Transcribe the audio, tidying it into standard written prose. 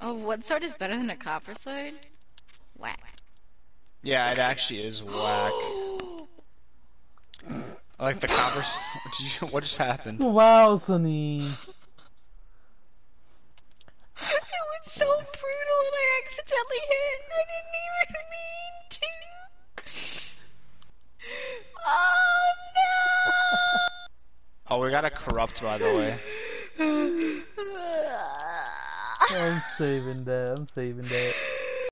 Oh, what sword is better than a copper sword? Whack. Yeah, it actually is whack. I like the copper. What just happened? Wow, Sunny. It was so brutal and I accidentally hit. I didn't even mean to. Oh Oh, we got a corrupt, by the way. no! I'm saving that.